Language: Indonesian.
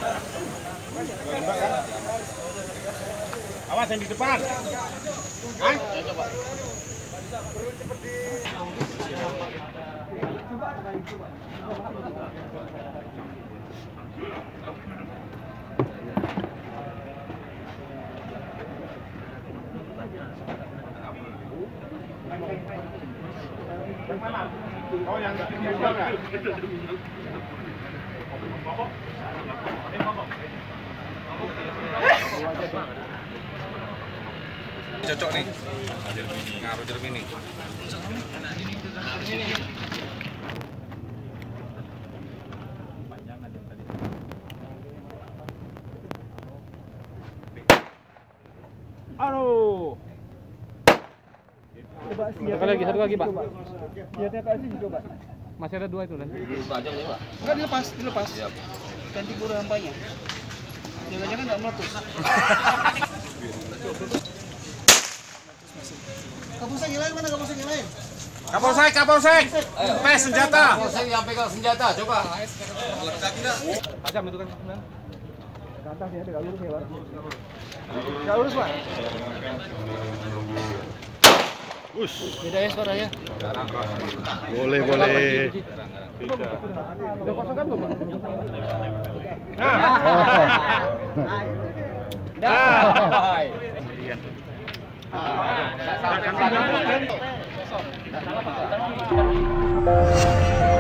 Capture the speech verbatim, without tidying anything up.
Awas yang di depan. Hah? Coba. Yang mana? Oh, yang di belakang enggak? Cocok nih. Ngaruh jeruk ini. Aduh. Coba Satu lagi, satu lagi, Pak. Senjata Pak sih coba. Masih ada dua itu kan? Enggak dilepas, dilepas. Siap. Ganti guru hampanya. Jangan-jangan enggak meletus. Kapolsek yang lain mana kapolsek yang lain? Kapolsek, Kapolsek. Pes senjata. Kapolsek yang pegang senjata, coba. Tajam itu kan. Ke atas ya, enggak lurus ya, Pak. Enggak lurus, Pak. Us. Beda ya suaranya. Boleh, boleh. Udah kosong kan belum? Nah. Dah.